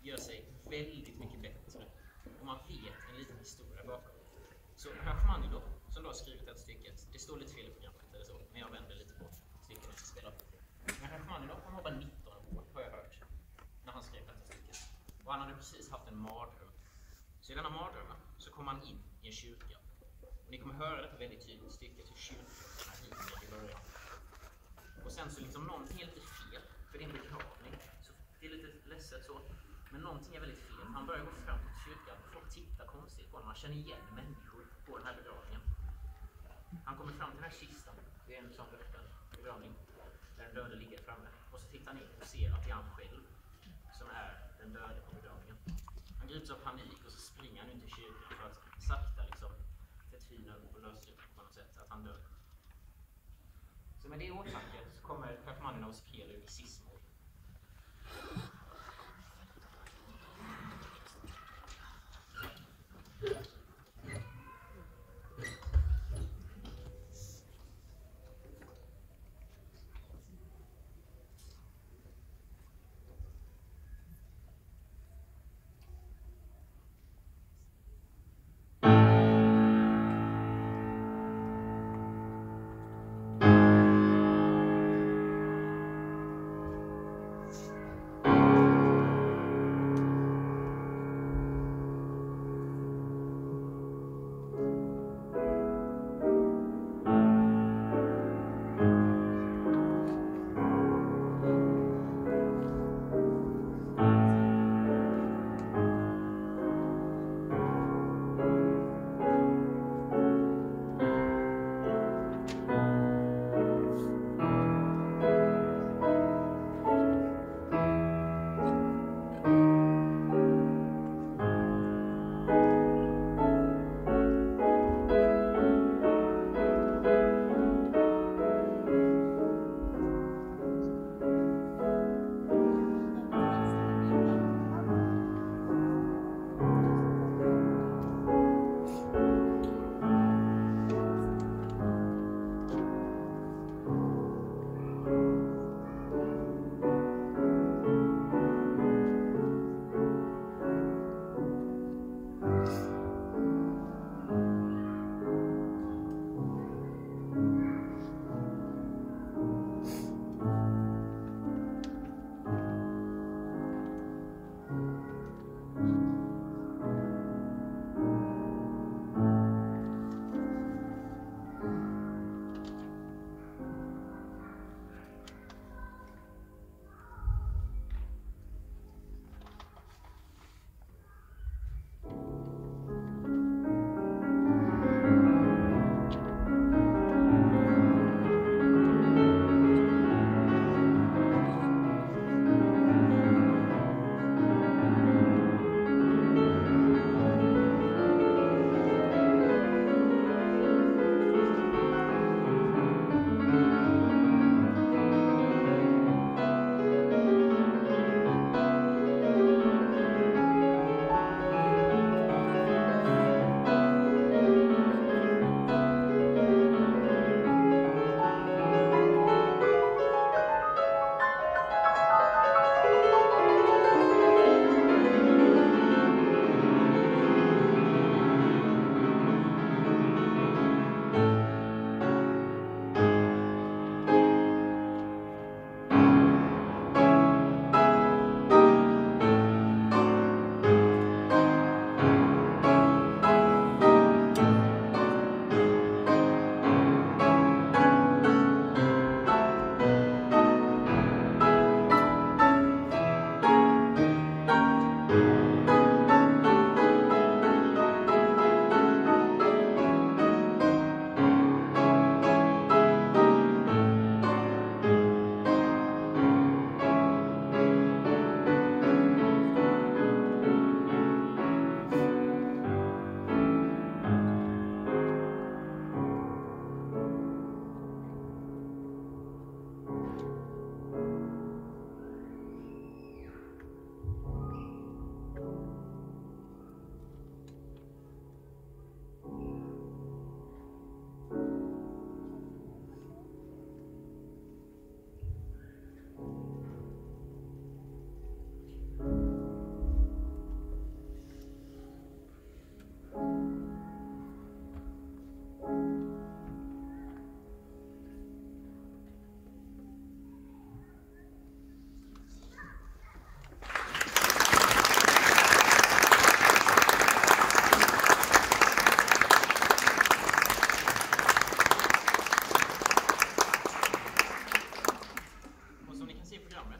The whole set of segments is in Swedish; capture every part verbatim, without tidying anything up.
gör sig väldigt mycket bättre om man vet en liten historia bakom. Så Rachmaninov, som då har skrivit ett stycket, det står lite fel i programmet eller så, men jag vänder lite på stycket jag ska spela. Men Rachmaninov, han var bara nitton år, har jag hört, när han skrev detta stycket. Och han hade precis haft en mardröm. Så i denna mardrömmen så kom han in i en kyrka. Och ni kommer höra detta väldigt tydligt i stycket, hur kyrkorna ringer i början. Och sen så liksom någonting är lite fel, för det är en begravning. Så det är lite ledset så. Men någonting är väldigt fel. Han börjar gå fram till kyrkan och folk tittar konstigt på honom. Man känner igen människor på den här begravningen. Han kommer fram till den här kistan. Det är en sån öppen begravning. Där den döde ligger framme. Och så tittar han in och ser att det är han själv som är den döde på begravningen. Han grips av panik och så springer han ut i kyrkan för att sakta liksom förtvina upp och lösa upp på något sätt. Att han dör. Så med det åtanke så kommer Rachmaninoffs prelude i cis-moll.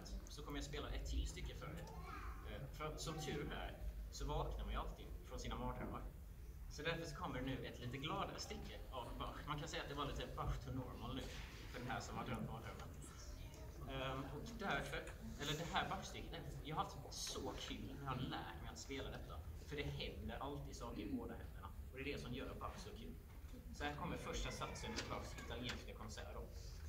moment så kommer jag spela ett till stycke för er. För att som tur är så vaknar man ju alltid från sina mardrömmar. Så därför så kommer det nu ett lite gladare stycke av Bach. Man kan säga att det var lite Bach to normal nu, för den här som har drömt mardrömmen. Um, och därför, eller det här Bach-stycket, jag har haft så kul när jag har lärt mig att spela detta. För det händer alltid saker i båda händerna. Och det är det som gör Bach så kul. Så här kommer första satsen i Bachs italienska konsert.